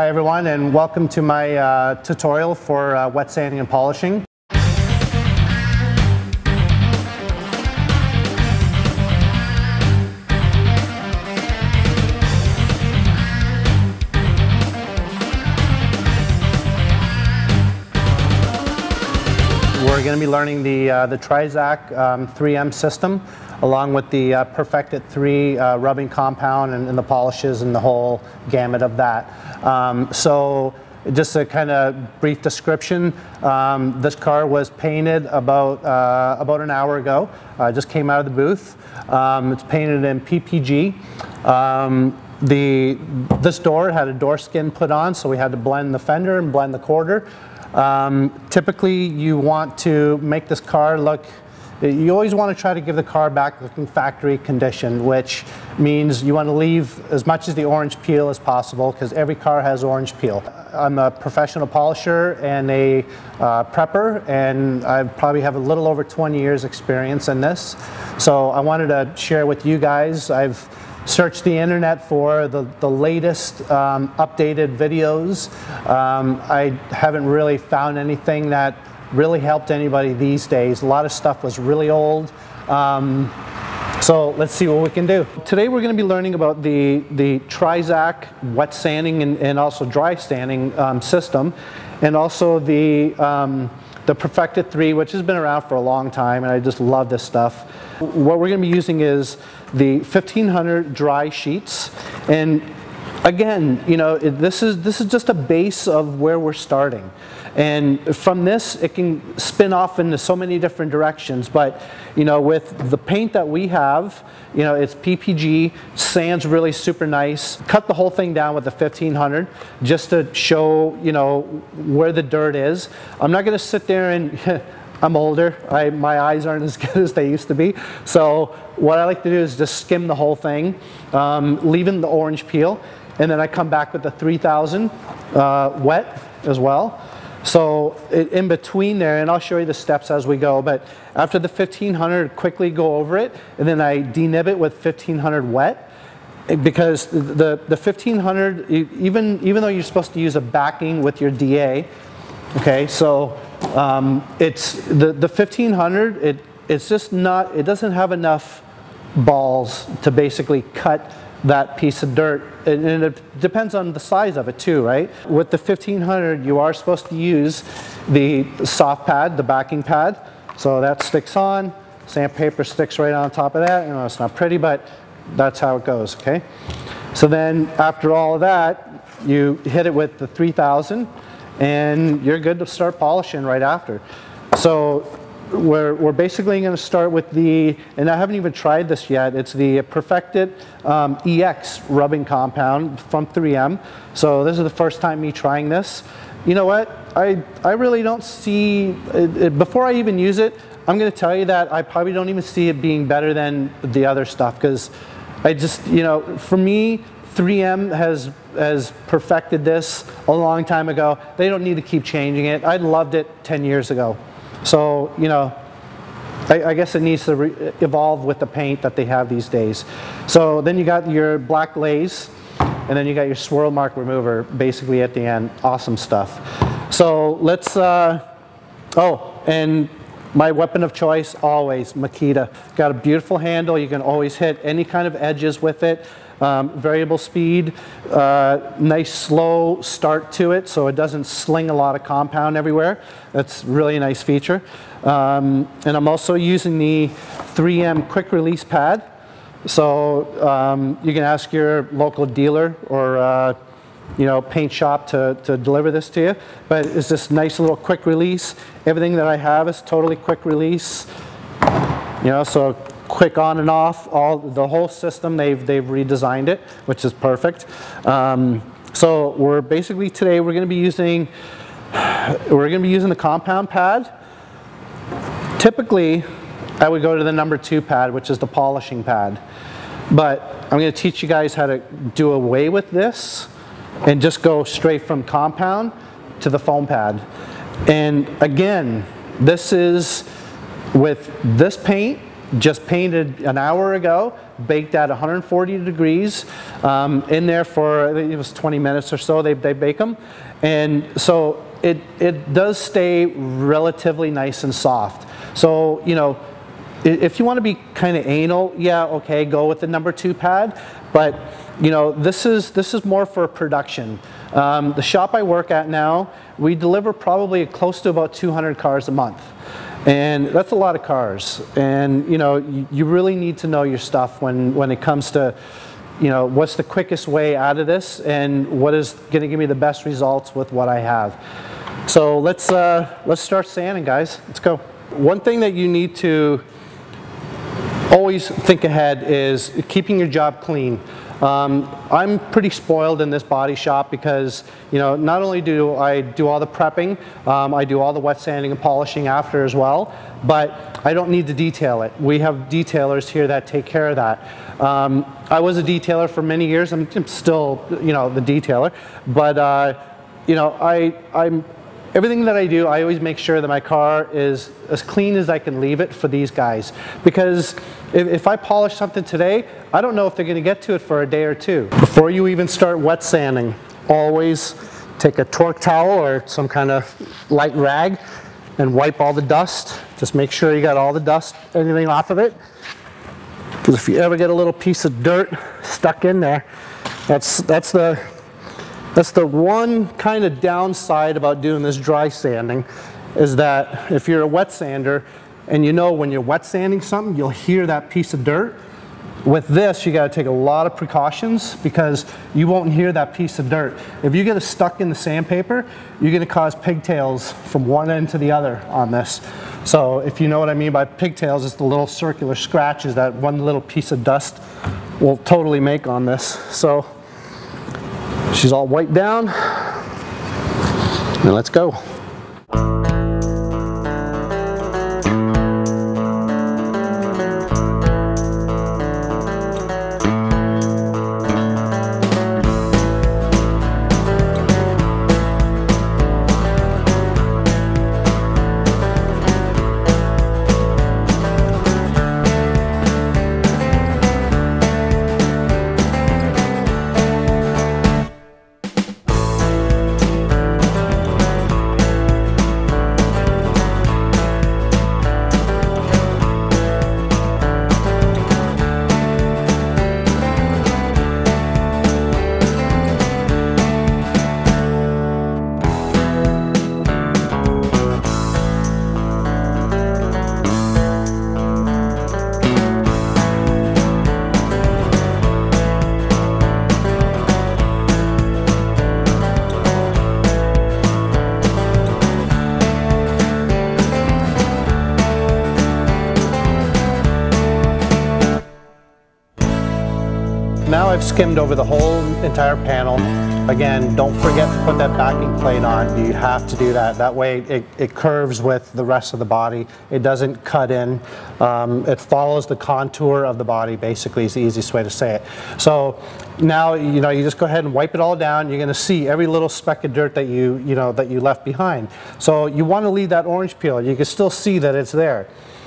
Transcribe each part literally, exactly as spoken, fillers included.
Hi everyone, and welcome to my uh, tutorial for uh, wet sanding and polishing. We're going to be learning the, uh, the Trizact um, three M system, along with the uh, Perfected three uh, rubbing compound and, and the polishes and the whole gamut of that. Um, so just a kind of brief description, um, this car was painted about, uh, about an hour ago. Uh, just came out of the booth. Um, it's painted in P P G. Um, the, this door had a door skin put on, so we had to blend the fender and blend the quarter. Um, typically you want to make this car look, you always want to try to give the car back looking factory condition, which means you want to leave as much of the orange peel as possible, because every car has orange peel. I'm a professional polisher and a uh, prepper, and I probably have a little over twenty years experience in this. So I wanted to share with you guys. I've searched the internet for the, the latest um, updated videos. Um, I haven't really found anything that really helped anybody these days. A lot of stuff was really old. Um, so let's see what we can do. Today we're going to be learning about the, the Trizact wet sanding and, and also dry sanding um, system, and also the, um, the Perfected three, which has been around for a long time, and I just love this stuff. What we're going to be using is the fifteen hundred dry sheets, and again, you know, this is this is just a base of where we're starting, and from this it can spin off into so many different directions. But you know, with the paint that we have, you know, it's P P G, sands really super nice. Cut the whole thing down with the fifteen hundred just to show, you know, where the dirt is. I'm not going to sit there and I'm older, I, my eyes aren't as good as they used to be. So what I like to do is just skim the whole thing, um, leaving the orange peel, and then I come back with the three thousand uh, wet as well. So it, in between there, and I'll show you the steps as we go, but after the fifteen hundred, quickly go over it, and then I denib it with fifteen hundred wet. Because the, the fifteen hundred, even, even though you're supposed to use a backing with your D A, okay, so um, it's the, the fifteen hundred, it, it's just not, it doesn't have enough balls to basically cut that piece of dirt, and, and it depends on the size of it too, right? With the fifteen hundred, you are supposed to use the soft pad, the backing pad, so that sticks on, sandpaper sticks right on top of that. You know, it's not pretty, but that's how it goes, okay? So then after all of that, you hit it with the three thousand, and you're good to start polishing right after. So we're, we're basically going to start with the, and I haven't even tried this yet, it's the Perfected um, E X rubbing compound from three M. So this is the first time me trying this. You know what, I, I really don't see, it, it, before I even use it, I'm going to tell you that I probably don't even see it being better than the other stuff, because I just, you know, for me, three M has, has perfected this a long time ago. They don't need to keep changing it. I loved it ten years ago. So, you know, I, I guess it needs to re evolve with the paint that they have these days. So then you got your black glaze, and then you got your swirl mark remover basically at the end. Awesome stuff. So let's, uh, oh, and my weapon of choice, always, Makita. Got a beautiful handle. You can always hit any kind of edges with it. Um, variable speed, uh, nice slow start to it, so it doesn't sling a lot of compound everywhere. That's really a nice feature. Um, and I'm also using the three M quick release pad. So um, you can ask your local dealer or uh, you know, paint shop to, to deliver this to you. But it's this nice little quick release. Everything that I have is totally quick release. You know, so quick on and off, all the whole system, they've, they've redesigned it, which is perfect. Um, so we're basically today we're going to be using we're going to be using the compound pad. Typically I would go to the number two pad, which is the polishing pad, but I'm going to teach you guys how to do away with this and just go straight from compound to the foam pad. And again, this is with this paint just painted an hour ago, baked at one hundred forty degrees, um, in there for, I think it was twenty minutes or so, they, they bake them. And so it, it does stay relatively nice and soft. So, you know, if you want to be kind of anal, yeah, okay, go with the number two pad. But, you know, this is, this is more for production. Um, the shop I work at now, we deliver probably close to about two hundred cars a month. And that's a lot of cars. And, you know, you, you really need to know your stuff when, when it comes to, you know, what's the quickest way out of this and what is going to give me the best results with what I have. So let's, uh, let's start sanding, guys. Let's go. One thing that you need to always think ahead is keeping your job clean. Um, I'm pretty spoiled in this body shop because, you know, not only do I do all the prepping, um, I do all the wet sanding and polishing after as well, but I don't need to detail it. We have detailers here that take care of that. Um, I was a detailer for many years. I'm, I'm still, you know, the detailer, but, uh, you know, I, I'm, everything that I do, I always make sure that my car is as clean as I can leave it for these guys. Because if, if I polish something today, I don't know if they're going to get to it for a day or two. Before you even start wet sanding, always take a torque towel or some kind of light rag and wipe all the dust. Just make sure you got all the dust, anything off of it. Because if you ever get a little piece of dirt stuck in there, that's, that's the That's the one kind of downside about doing this dry sanding, is that if you're a wet sander and you know when you're wet sanding something, you'll hear that piece of dirt. With this, you got to take a lot of precautions because you won't hear that piece of dirt. If you get it stuck in the sandpaper, you're going to cause pigtails from one end to the other on this. So if you know what I mean by pigtails, it's the little circular scratches that one little piece of dust will totally make on this. So she's all wiped down, and let's go. Now I've skimmed over the whole entire panel. Again, don't forget to put that backing plate on. You have to do that. That way it, it curves with the rest of the body. It doesn't cut in. Um, it follows the contour of the body, basically, is the easiest way to say it. So now, you know, you just go ahead and wipe it all down. You're going to see every little speck of dirt that you, you know, that you left behind. So you want to leave that orange peel. You can still see that it's there.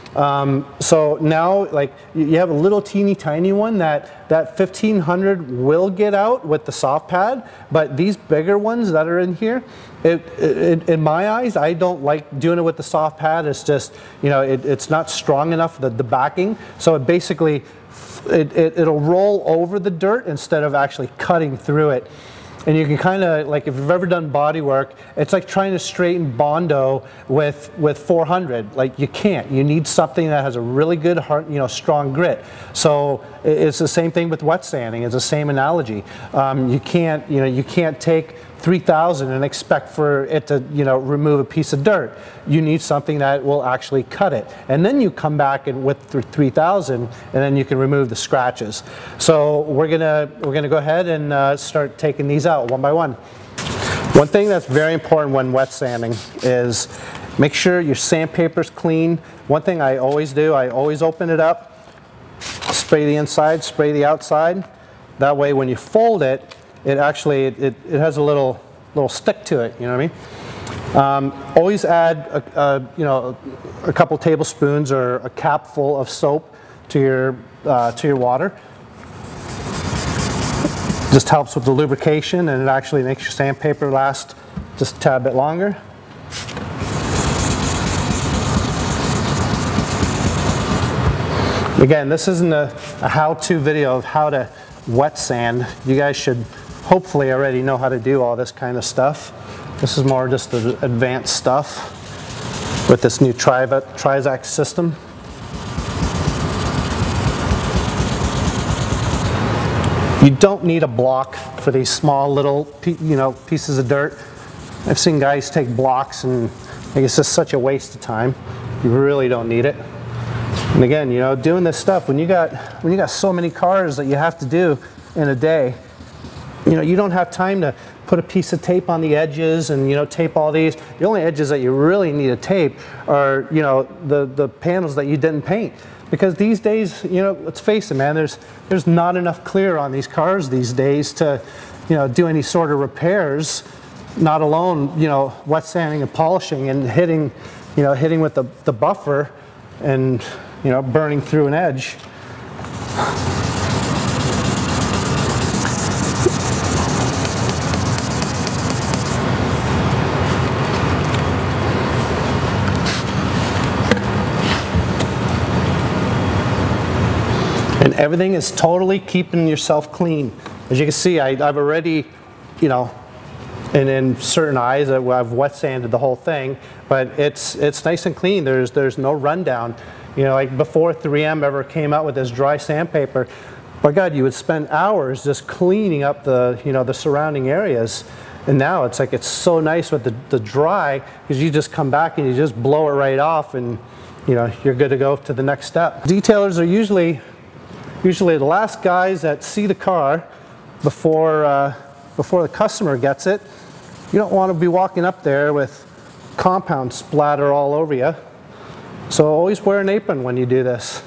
Um, so now, like, you have a little teeny tiny one that that fifteen hundred will get out with the soft pad, but these bigger ones that are in here, it, it, in my eyes, I don't like doing it with the soft pad. It's just, you know, it, it's not strong enough, the, the backing, so it basically, it, it, it'll roll over the dirt instead of actually cutting through it. And you can kind of, like, if you've ever done body work, it's like trying to straighten Bondo with with four hundred. Like, you can't. You need something that has a really good, hard, you know, strong grit. So it's the same thing with wet sanding. It's the same analogy. Um, you can't, you know, you can't take three thousand and expect for it to, you know, remove a piece of dirt. You need something that will actually cut it. And then you come back and with three thousand, and then you can remove the scratches. So we're gonna we're gonna go ahead and uh, start taking these out one by one. One thing that's very important when wet sanding is make sure your sandpaper's clean. One thing I always do, I always open it up, spray the inside, spray the outside. That way when you fold it, it actually, it, it, it has a little, little stick to it, you know what I mean? Um, always add a, a, you know, a couple tablespoons or a capful of soap to your, uh, to your water. Just helps with the lubrication, and it actually makes your sandpaper last just a tad bit longer. Again, this isn't a, a how-to video of how to wet sand. You guys should hopefully already know how to do all this kind of stuff. This is more just the advanced stuff with this new Trizact system. You don't need a block for these small little you know, pieces of dirt. I've seen guys take blocks, and it's just such a waste of time. You really don't need it. And again, you know, doing this stuff, when you got when you got so many cars that you have to do in a day, you know, you don't have time to put a piece of tape on the edges and, you know, tape all these. The only edges that you really need to tape are, you know, the the panels that you didn't paint. Because these days, you know, let's face it, man, there's there's not enough clear on these cars these days to, you know, do any sort of repairs. Not alone, you know, wet sanding and polishing and hitting, you know, hitting with the the buffer and, you know, burning through an edge. And everything is totally keeping yourself clean. As you can see, I, I've already, you know, and in certain eyes, I've wet sanded the whole thing, but it's it's nice and clean. There's there's no rundown. You know, like before three M ever came out with this dry sandpaper, by God, you would spend hours just cleaning up the you know the surrounding areas. And now it's like it's so nice with the the dry, because you just come back and you just blow it right off, and you know you're good to go to the next step. Detailers are usually usually the last guys that see the car before uh, before the customer gets it. You don't want to be walking up there with compound splatter all over you. So always wear an apron when you do this.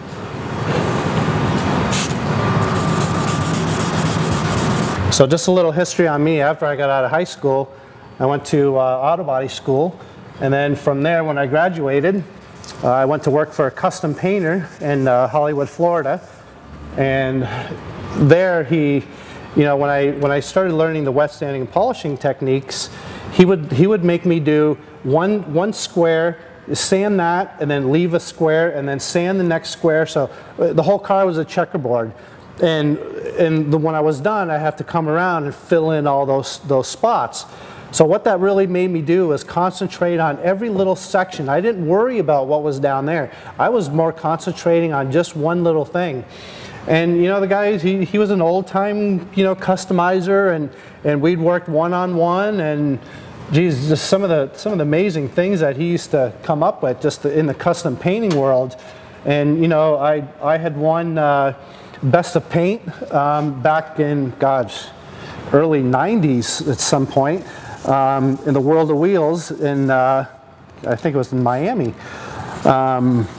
So just a little history on me. After I got out of high school, I went to uh, auto body school, and then from there, when I graduated, uh, I went to work for a custom painter in uh, Hollywood, Florida. And there he, you know, when I when I started learning the wet sanding and polishing techniques, he would he would make me do one one square, sand that, and then leave a square, and then sand the next square. So the whole car was a checkerboard. And and the, when I was done, I have to come around and fill in all those those spots. So what that really made me do was concentrate on every little section. I didn't worry about what was down there. I was more concentrating on just one little thing. And you know, the guy, he, he was an old-time, you know, customizer, and and we'd worked one-on-one, and geez, just some of the some of the amazing things that he used to come up with just in the custom painting world. And you know, I I had won uh, Best of Paint um, back in, gosh, early nineties at some point um, in the World of Wheels in uh, I think it was in Miami. Um,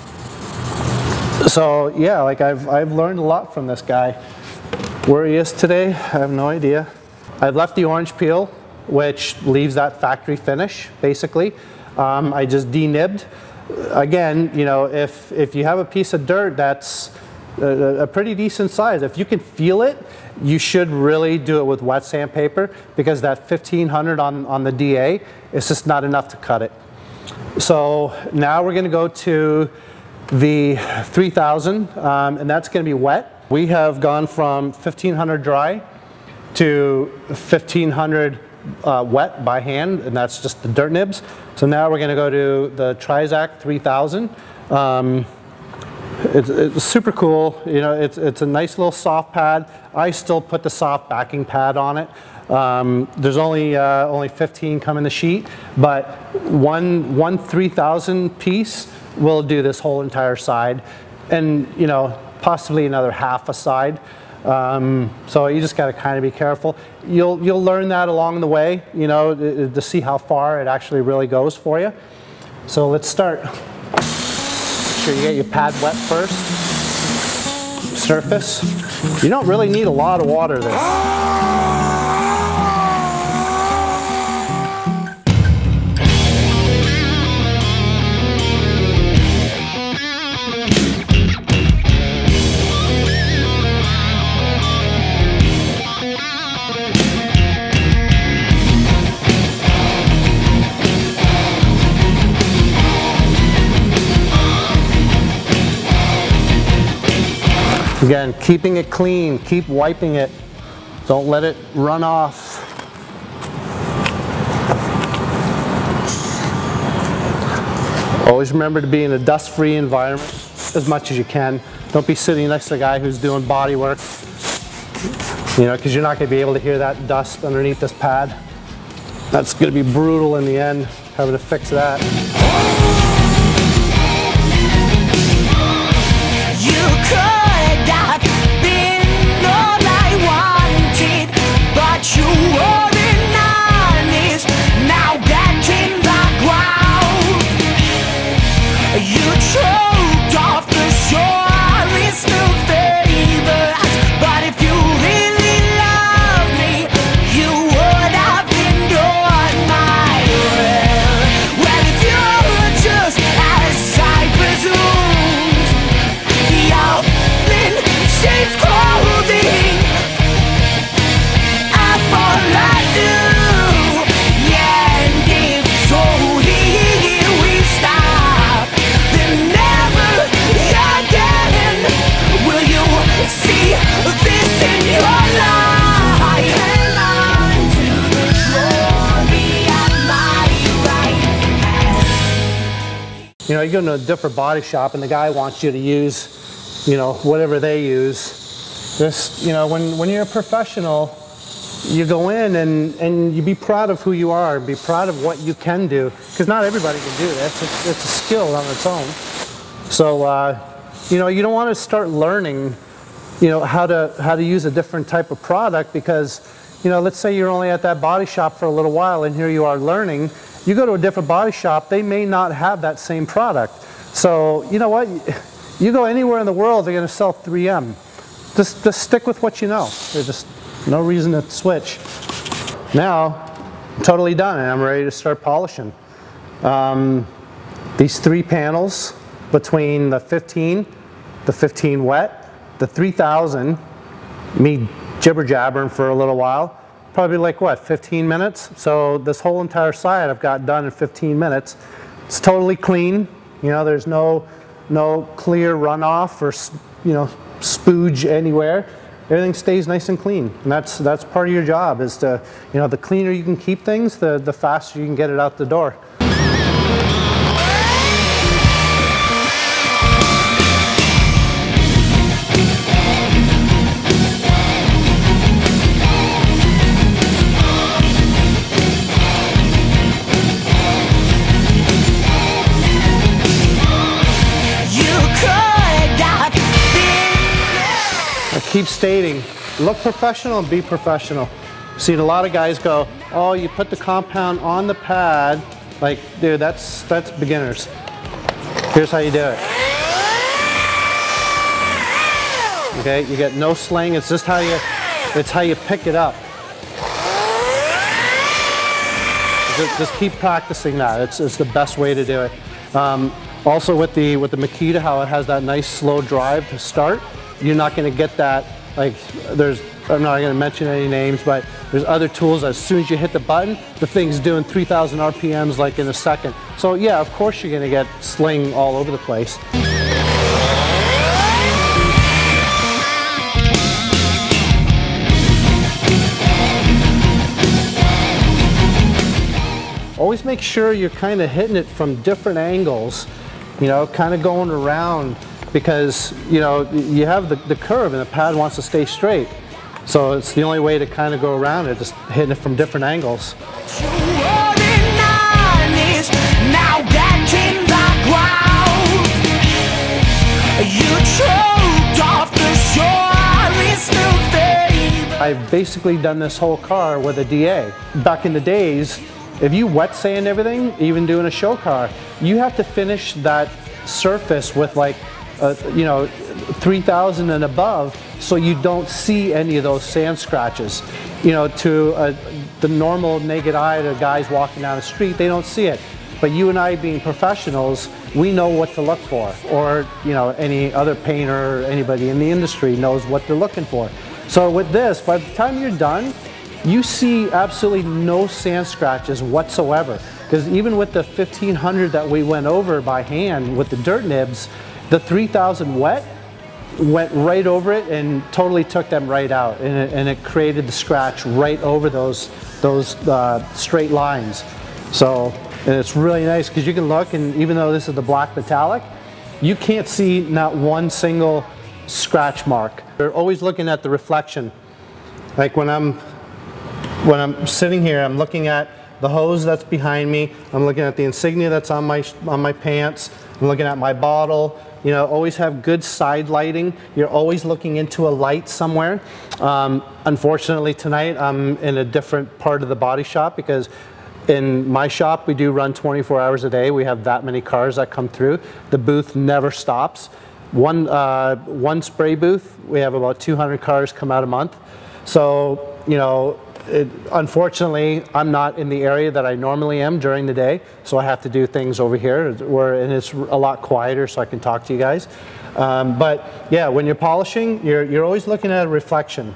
So yeah, like I've, I've learned a lot from this guy. Where he is today, I have no idea. I've left the orange peel, which leaves that factory finish, basically. Um, I just denibbed. Again, you know, if, if you have a piece of dirt that's a, a pretty decent size, if you can feel it, you should really do it with wet sandpaper, because that fifteen hundred on, on the D A is just not enough to cut it. So now we're gonna go to the three thousand, um, and that's going to be wet. We have gone from fifteen hundred dry to fifteen hundred uh, wet by hand, and that's just the dirt nibs. So now we're going to go to the Trizact three thousand. Um, it's, it's super cool. You know, it's it's a nice little soft pad. I still put the soft backing pad on it. Um, there's only uh, only fifteen come in the sheet, but one one three thousand piece will do this whole entire side, and you know, possibly another half a side. Um, so you just got to kind of be careful. You'll you'll learn that along the way, you know, to, to see how far it actually really goes for you. So let's start. Make sure you get your pad wet first. Surface. You don't really need a lot of water there. Again, keeping it clean, keep wiping it. Don't let it run off. Always remember to be in a dust-free environment as much as you can. Don't be sitting next to a guy who's doing body work, you know, because you're not going to be able to hear that dust underneath this pad. That's going to be brutal in the end, having to fix that. You could have been all I wanted, but you weren't honest. Now back in the ground, you choked off the surest of favors. But if you really loved me, you would have endured my will. Well, if you're just as I presumed, your thin shapes clothing up all I do. Yeah, and if so, here we stop. Then never again will you see this in your life. Hang on to the glory of my right hand. You know, you go to a different body shop and the guy wants you to use, you know, whatever they use. Just, you know, when, when you're a professional, you go in and, and you be proud of who you are, be proud of what you can do, because not everybody can do this. It's, it's a skill on its own. So, uh, you know, you don't want to start learning, you know, how to, how to use a different type of product because, you know, let's say you're only at that body shop for a little while and here you are learning. You go to a different body shop, they may not have that same product. So, you know what? You go anywhere in the world, they're going to sell three M. Just, just stick with what you know. There's just no reason to switch. Now, I'm totally done and I'm ready to start polishing. Um, these three panels between the fifteen, the fifteen wet, the three thousand, me jibber jabbering for a little while, probably like what, fifteen minutes? So this whole entire side I've got done in fifteen minutes. It's totally clean. You know, there's no, no clear runoff or, you know, spooge anywhere. Everything stays nice and clean. And that's, that's part of your job is to, you know, the cleaner you can keep things, the, the faster you can get it out the door. Keep stating, look professional and be professional. See, a lot of guys go, oh, you put the compound on the pad. Like, dude, that's, that's beginners. Here's how you do it. Okay, you get no sling, it's just how you, it's how you pick it up. Just, just keep practicing that, it's, it's the best way to do it. Um, also with the, with the Makita, how it has that nice slow drive to start, you're not going to get that, like, there's, I'm not going to mention any names, but there's other tools, as soon as you hit the button, the thing's doing three thousand R P Ms like in a second. So yeah, of course you're going to get sling all over the place. Always make sure you're kind of hitting it from different angles, you know, kind of going around. Because, you know, you have the, the curve and the pad wants to stay straight. So it's the only way to kind of go around it, just hitting it from different angles. I've basically done this whole car with a D A. Back in the days, if you wet sand everything, even doing a show car, you have to finish that surface with like Uh, you know, three thousand and above, so you don't see any of those sand scratches. You know, to uh, the normal naked eye to guys walking down the street, they don't see it. But you and I, being professionals, we know what to look for. Or, you know, any other painter or anybody in the industry knows what they're looking for. So with this, by the time you're done, you see absolutely no sand scratches whatsoever. Because even with the fifteen hundred that we went over by hand with the dirt nibs, the three thousand wet, went right over it and totally took them right out, and it, and it created the scratch right over those those uh, straight lines. So, and it's really nice because you can look, and even though this is the black metallic, you can't see not one single scratch mark. You're always looking at the reflection. Like when I'm when I'm sitting here, I'm looking at the hose that's behind me. I'm looking at the insignia that's on my on my pants. I'm looking at my bottle. You know, always have good side lighting. You're always looking into a light somewhere. Um, unfortunately, tonight I'm in a different part of the body shop because in my shop we do run twenty-four hours a day. We have that many cars that come through. The booth never stops. One uh, one spray booth, we have about two hundred cars come out a month. So, you know, it, unfortunately, I'm not in the area that I normally am during the day, so I have to do things over here, where, and it's a lot quieter, so I can talk to you guys. Um, but yeah, when you're polishing, you're, you're always looking at a reflection.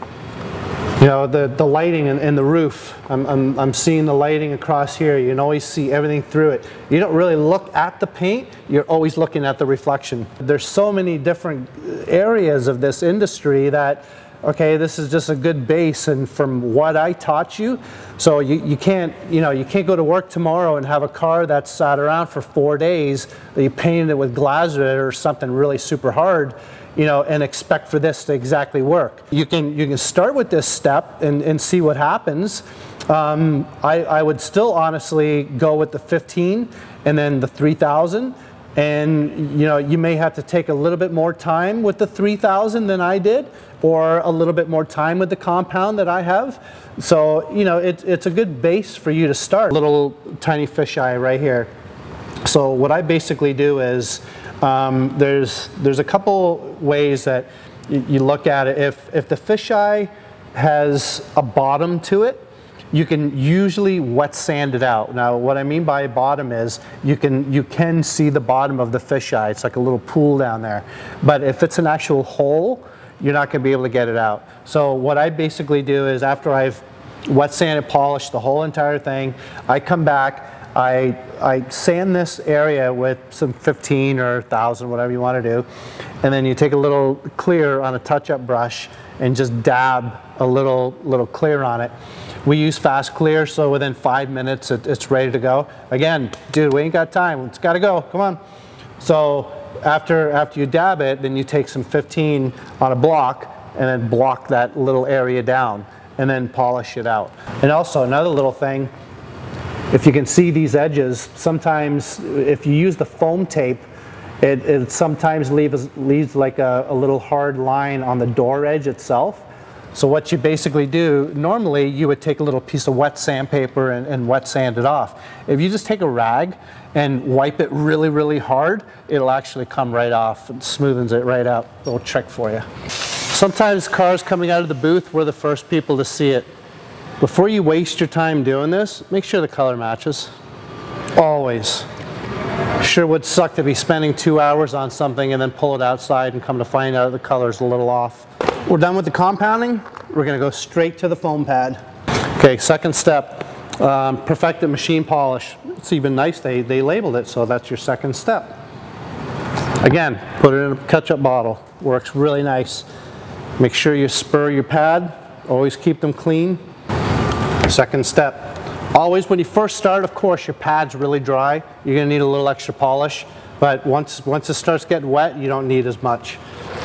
You know, the, the lighting and, and the roof, I'm, I'm, I'm seeing the lighting across here. You can always see everything through it. You don't really look at the paint, you're always looking at the reflection. There's so many different areas of this industry that, okay, this is just a good base, and from what I taught you, so you, you can't, you know, you can't go to work tomorrow and have a car that's sat around for four days that you painted it with Glazit or something really super hard, you know, and expect for this to exactly work. You can, you can start with this step and, and see what happens. Um, I, I would still honestly go with the fifteen and then the three thousand. And you know, you may have to take a little bit more time with the three thousand than I did, or a little bit more time with the compound that I have. So you know, it, it's a good base for you to start. Little tiny fisheye right here. So what I basically do is, um, there's there's a couple ways that you, you look at it. If if the fisheye has a bottom to it, you can usually wet sand it out. Now, what I mean by bottom is you can you can see the bottom of the fisheye. It's like a little pool down there. But if it's an actual hole, you're not going to be able to get it out. So what I basically do is, after I've wet sanded, polished the whole entire thing, I come back, I I sand this area with some fifteen or one thousand, whatever you want to do, and then you take a little clear on a touch-up brush and just dab a little little clear on it. We use fast clear, so within five minutes it, it's ready to go. Again, dude, we ain't got time. It's got to go. Come on. So after after you dab it, then you take some fifteen on a block and then block that little area down and then polish it out. And also another little thing, if you can see these edges, sometimes if you use the foam tape, it, it sometimes leaves leaves like a, a little hard line on the door edge itself. So what you basically do, normally you would take a little piece of wet sandpaper and, and wet sand it off. If you just take a rag and wipe it really, really hard, it'll actually come right off and smoothens it right out. Little trick for you. Sometimes cars coming out of the booth, we're the first people to see it. Before you waste your time doing this, make sure the color matches. Always. Sure would suck to be spending two hours on something and then pull it outside and come to find out the color's a little off. We're done with the compounding. We're going to go straight to the foam pad. Okay, second step, um, perfected machine polish. It's even nice they, they labeled it, so that's your second step. Again, put it in a ketchup bottle. Works really nice. Make sure you spur your pad. Always keep them clean. Second step. Always when you first start, of course, your pad's really dry. You're going to need a little extra polish. But once, once it starts getting wet, you don't need as much.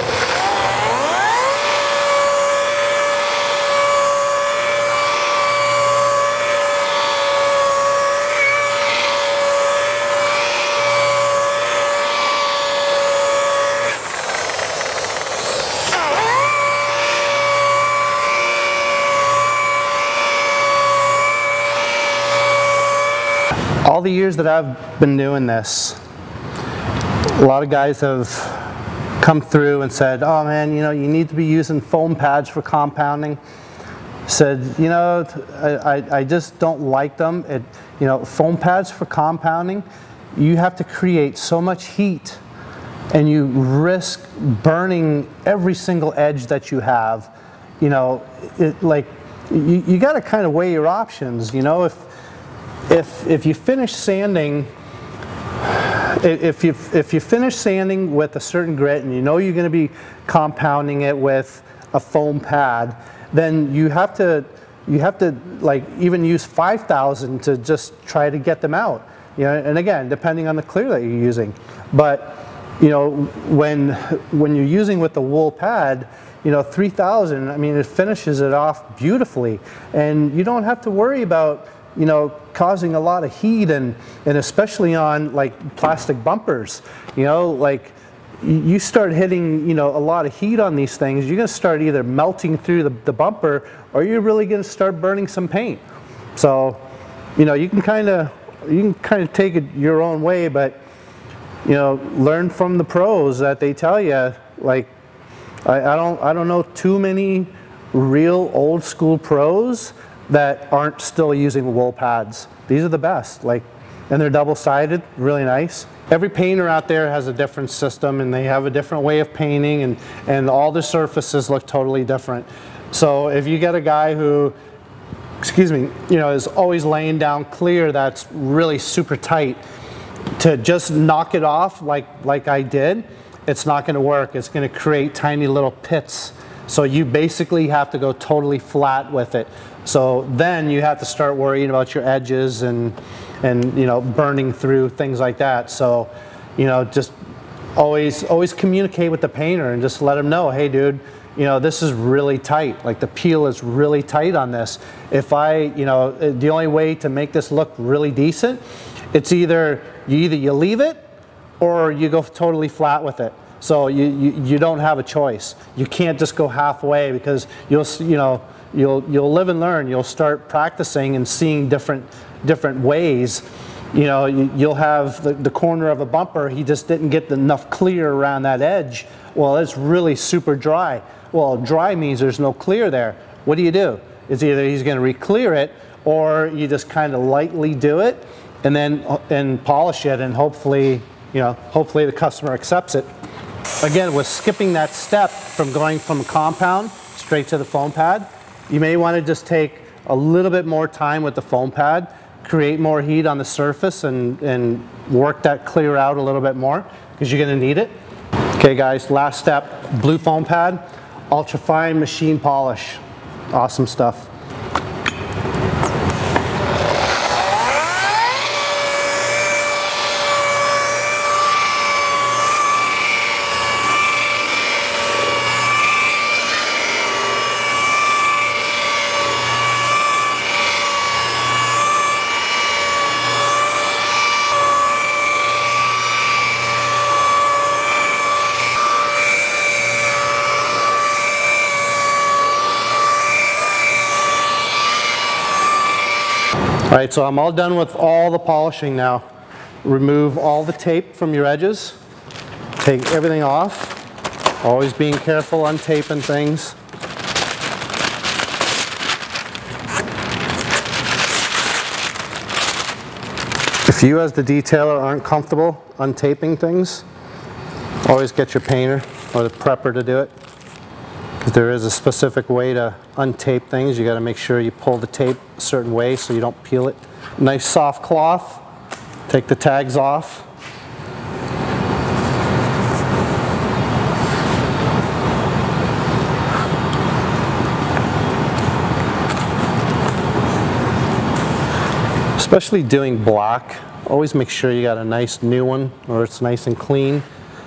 All the years that I've been doing this, a lot of guys have come through and said, oh man, you know, you need to be using foam pads for compounding. Said, you know, I, I, I just don't like them. It, you know, foam pads for compounding, you have to create so much heat and you risk burning every single edge that you have. You know, it, like, you, you got to kind of weigh your options, you know. If If, if you finish sanding If you, if you finish sanding with a certain grit and you know you're going to be compounding it with a foam pad, then you have to, you have to like even use five thousand to just try to get them out. You know, and again, depending on the clear that you're using. But you know, when, when you're using with the wool pad, you know, three thousand, I mean, it finishes it off beautifully. And you don't have to worry about, you know, causing a lot of heat, and, and especially on like plastic bumpers. You know, like you start hitting, you know, a lot of heat on these things, you're going to start either melting through the, the bumper, or you're really going to start burning some paint. So, you know, you can kind of, you can kind of take it your own way, but, you know, learn from the pros that they tell you. Like, I, I don't, I don't know too many real old school pros that aren't still using wool pads. These are the best. Like, and they're double-sided, really nice. Every painter out there has a different system, and they have a different way of painting, and, and all the surfaces look totally different. So if you get a guy who, excuse me, you know, is always laying down clear that's really super tight, to just knock it off like, like I did, it's not going to work. It's going to create tiny little pits. So you basically have to go totally flat with it. So then you have to start worrying about your edges and, and you know, burning through things like that. So, you know, just always, always communicate with the painter and just let them know, hey dude, you know, this is really tight. Like the peel is really tight on this. If I, you know, the only way to make this look really decent, it's either you either you leave it or you go totally flat with it. So you, you, you don't have a choice. You can't just go halfway, because you'll, you know, you'll, you'll live and learn. You'll start practicing and seeing different, different ways. You know, you, you'll have the, the corner of a bumper, he just didn't get enough clear around that edge. Well, it's really super dry. Well, dry means there's no clear there. What do you do? It's either he's going to re-clear it, or you just kind of lightly do it and then and polish it, and hopefully, you know, hopefully the customer accepts it. Again, with skipping that step from going from a compound straight to the foam pad, you may want to just take a little bit more time with the foam pad, create more heat on the surface, and, and work that clear out a little bit more, because you're going to need it. Okay guys, last step, blue foam pad, ultra fine machine polish. Awesome stuff. All right, so I'm all done with all the polishing now. Remove all the tape from your edges. Take everything off. Always being careful untaping things. If you as the detailer aren't comfortable untaping things, always get your painter or the prepper to do it. Because there is a specific way to untape things. You got to make sure you pull the tape a certain way so you don't peel it. Nice soft cloth. Take the tags off. Especially doing black, always make sure you got a nice new one, or it's nice and clean.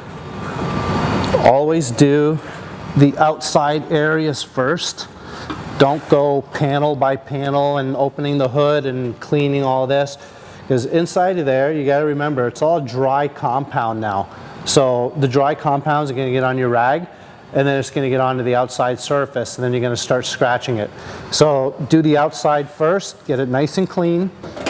Always do the outside areas first. Don't go panel by panel and opening the hood and cleaning all this, because inside of there, you got to remember, it's all dry compound now. So the dry compounds are going to get on your rag, and then it's going to get onto the outside surface, and then you're going to start scratching it. So do the outside first, get it nice and clean.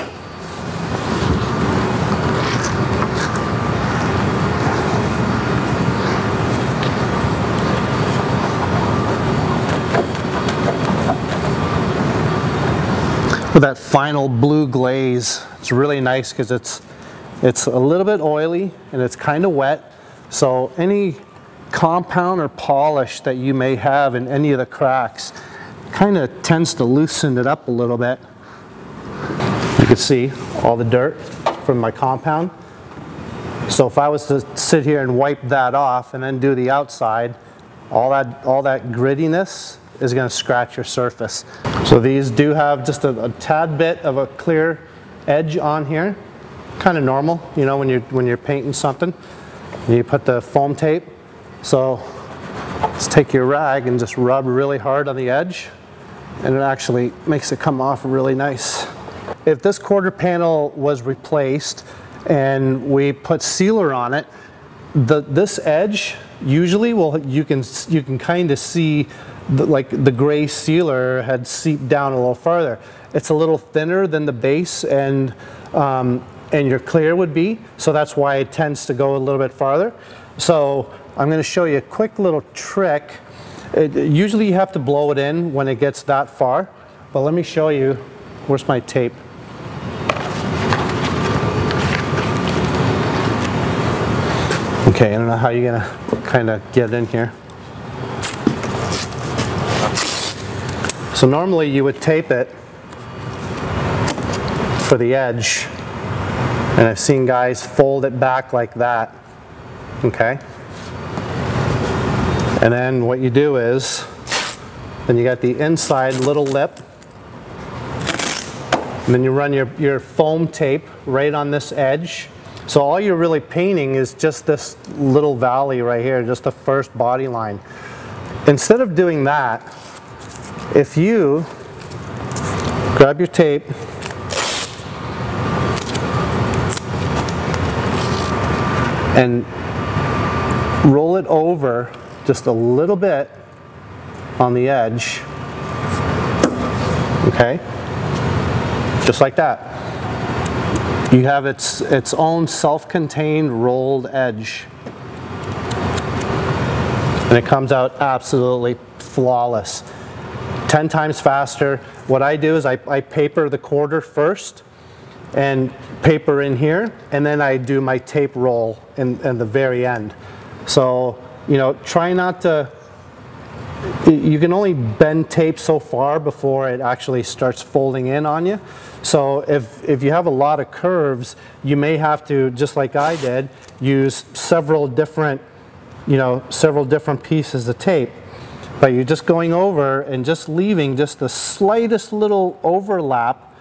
With that final blue glaze, it's really nice because it's it's a little bit oily and it's kind of wet. So any compound or polish that you may have in any of the cracks kind of tends to loosen it up a little bit. You can see all the dirt from my compound. So if I was to sit here and wipe that off and then do the outside, all that, all that grittiness is going to scratch your surface. So these do have just a, a tad bit of a clear edge on here. Kind of normal, you know, when you're, when you're painting something. You put the foam tape. So let's take your rag and just rub really hard on the edge, and it actually makes it come off really nice. If this quarter panel was replaced and we put sealer on it, the, this edge usually will, you can, you can kind of see the, like the gray sealer had seeped down a little farther. It's a little thinner than the base and, um, and your clear would be, so that's why it tends to go a little bit farther. So I'm going to show you a quick little trick. It, usually you have to blow it in when it gets that far, but let me show you. Where's my tape? Okay, I don't know how you're going to kind of get in here. So normally you would tape it for the edge, and I've seen guys fold it back like that, okay? And then what you do is, then you got the inside little lip, and then you run your, your foam tape right on this edge. So all you're really painting is just this little valley right here, just the first body line. Instead of doing that, if you grab your tape and roll it over just a little bit on the edge, okay, just like that. You have its, its own self-contained rolled edge. And it comes out absolutely flawless. ten times faster. What I do is I, I paper the quarter first and paper in here, and then I do my tape roll in, in the very end. So, you know, try not to, you can only bend tape so far before it actually starts folding in on you. So if, if you have a lot of curves, you may have to, just like I did, use several different, you know, several different pieces of tape. But you're just going over and just leaving just the slightest little overlap,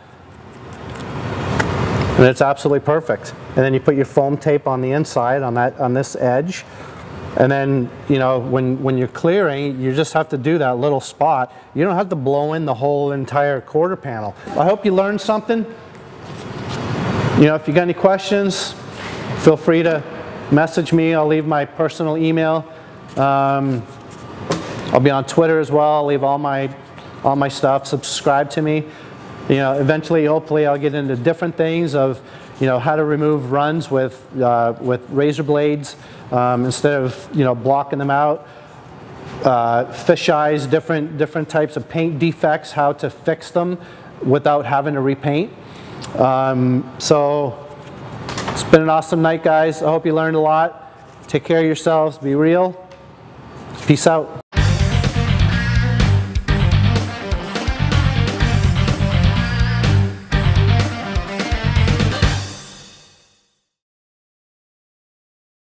and it's absolutely perfect. And then you put your foam tape on the inside on that, on this edge. And then, you know, when, when you're clearing, you just have to do that little spot. You don't have to blow in the whole entire quarter panel. I hope you learned something. You know, if you got any questions, feel free to message me. I'll leave my personal email. Um, I'll be on Twitter as well. I'll leave all my, all my stuff. Subscribe to me. You know, eventually, hopefully, I'll get into different things of, you know, how to remove runs with, uh, with razor blades. Um, instead of, you know, blocking them out, uh, fish eyes, different different types of paint defects, how to fix them without having to repaint. Um, so it's been an awesome night, guys. I hope you learned a lot. Take care of yourselves. Be real. Peace out.